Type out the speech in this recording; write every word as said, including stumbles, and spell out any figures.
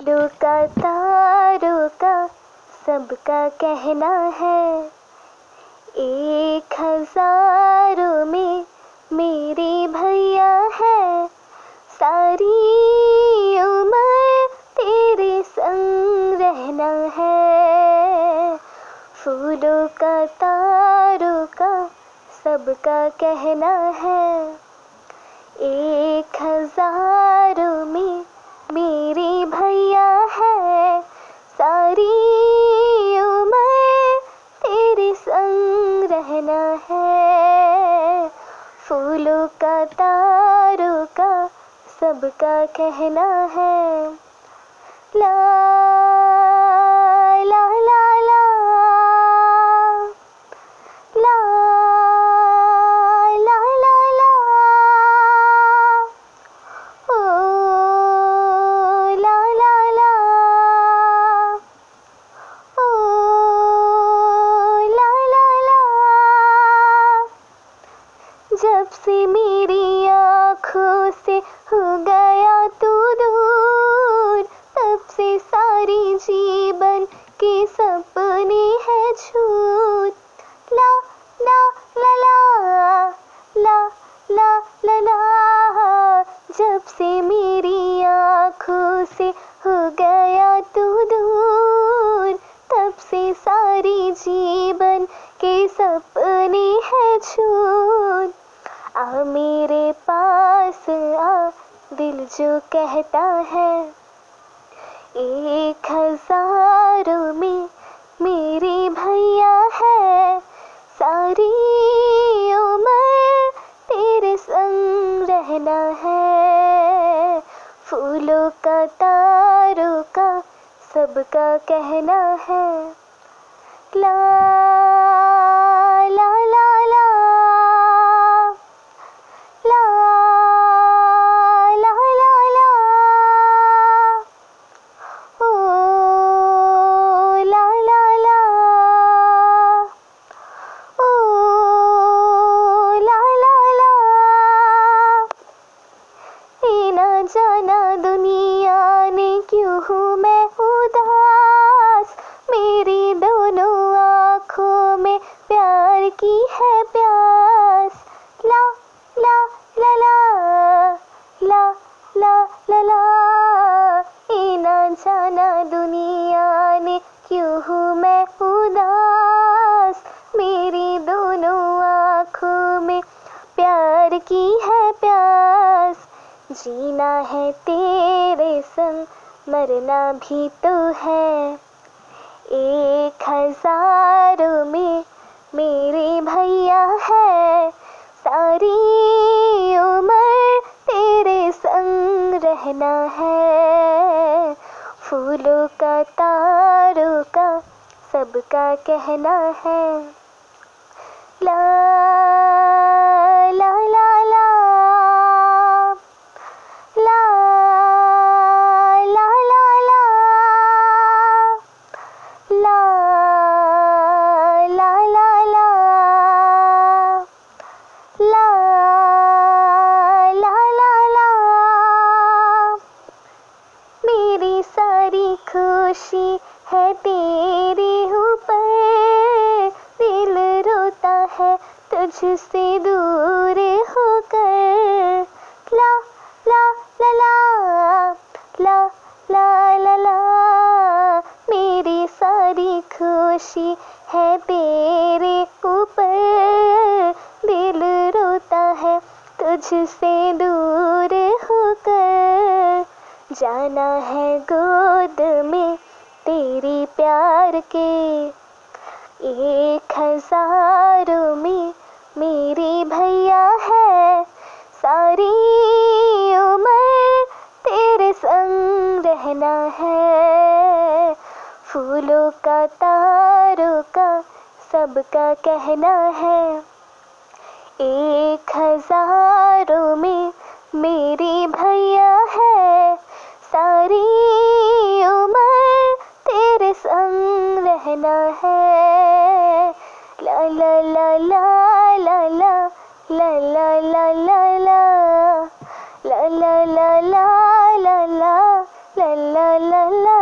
फूलों का तारों का सबका कहना है, एक हजारों में मेरे भैया है। सारी उम्र तेरे संग रहना है। फूलों का तारों का सबका कहना है, एक हजारों में मेरे भैया है। सारी उम्र तेरे संग रहना है। फूलों का तारों का सबका कहना है। ला ला ला ला ला ला ला ला ओ ला ला ला ओ ला ला ला। जब से मेरी आँखों से हो गया तू दूर, तब से सारी जीवन के सपने हैं झूठ। ला ला ला ला ला ला ला ला। जब से मेरी आँखों से हो गया तू दूर, तब से सारी जीवन के सपने हैं झूठ। आ मेरे पास आ, दिल जो कहता है, एक हजारों में मेरे भैया है। सारी उम्र तेरे संग रहना है। फूलों का तारों का सबका कहना है। ला ला ला ला ला ला ला ला ओ ला ला ला ओ ला ला ला। ये ना जाना दुनिया ने क्यों हूँ मैं उदास, मेरी दोनों आँखों में प्यार की है प्यास। ला ला ला ला ला ला ला ला। ये ना जाना दुनिया ने क्यों हूँ मैं उदास, मेरी दोनों आँखों में प्यार की है प्यास। जीना है तेरे संग, मरना भी तो है। एक हजारों में मेरे भैया है। सारी उम्र तेरे संग रहना है। फूलों का तारों का सबका कहना है। ला ला ला ला ला ला ला ला ला ला ला ला ला ला ला ला। मेरी सारी खुशी है तेरे ऊपर, दिल रोता है तुझसे दूर होकर। ला ला ला ला ला ला ला ला। मेरी सारी खुशी है तेरे ऊपर, दिल रोता है तुझसे दूर होकर। जाना है गोद में तेरी प्यार के, एक हजारों में मेरे भैया है। सारी उम्र तेरे संग रहना है। फूलों का तारों का सबका कहना है, एक हजारों में मेरे भैया है। सारी उम्र तेरे संग रहना है। ला ला ला ला ला ला ला ला ला ला ला ला ला ला ला ला ला ला ला ला ला